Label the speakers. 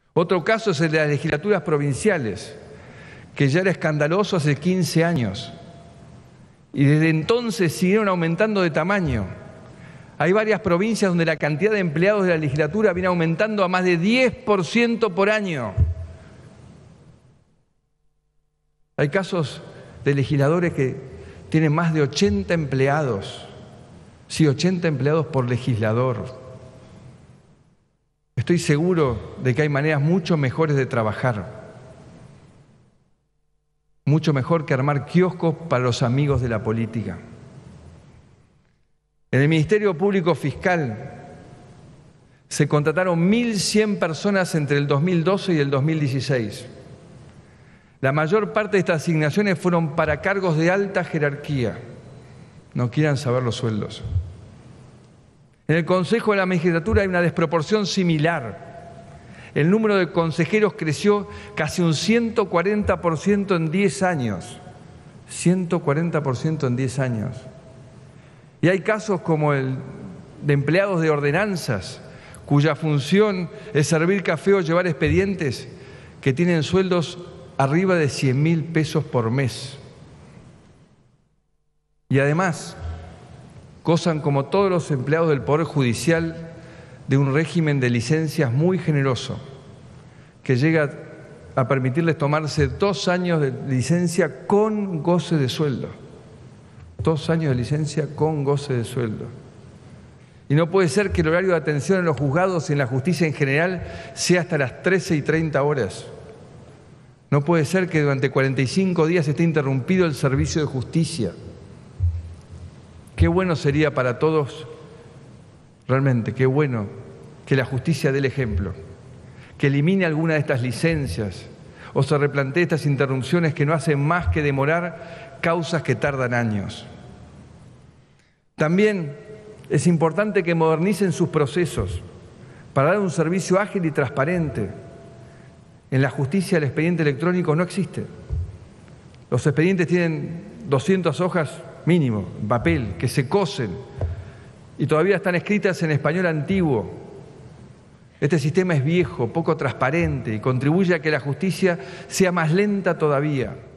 Speaker 1: Otro caso es el de las legislaturas provinciales, que ya era escandaloso hace 15 años. Y desde entonces siguieron aumentando de tamaño. Hay varias provincias donde la cantidad de empleados de la legislatura viene aumentando a más de 10% por año. Hay casos de legisladores que tienen más de 80 empleados. Sí, 80 empleados por legislador. Estoy seguro de que hay maneras mucho mejores de trabajar. Mucho mejor que armar kioscos para los amigos de la política. En el Ministerio Público Fiscal se contrataron 1.100 personas entre el 2012 y el 2016. La mayor parte de estas asignaciones fueron para cargos de alta jerarquía. No quieran saber los sueldos. En el Consejo de la Magistratura hay una desproporción similar. El número de consejeros creció casi un 140% en 10 años. 140% en 10 años. Y hay casos como el de empleados de ordenanzas, cuya función es servir café o llevar expedientes, que tienen sueldos arriba de 100.000 pesos por mes. Y además, gozan como todos los empleados del Poder Judicial de un régimen de licencias muy generoso, que llega a permitirles tomarse 2 años de licencia con goce de sueldo. 2 años de licencia con goce de sueldo. Y no puede ser que el horario de atención en los juzgados y en la justicia en general sea hasta las 13:30 horas. No puede ser que durante 45 días esté interrumpido el servicio de justicia. Qué bueno sería para todos, realmente, qué bueno que la justicia dé el ejemplo, que elimine alguna de estas licencias o se replantee estas interrupciones que no hacen más que demorar causas que tardan años. También es importante que modernicen sus procesos para dar un servicio ágil y transparente. En la justicia el expediente electrónico no existe. Los expedientes tienen 200 hojas mínimo, en papel, que se cosen y todavía están escritas en español antiguo. Este sistema es viejo, poco transparente y contribuye a que la justicia sea más lenta todavía.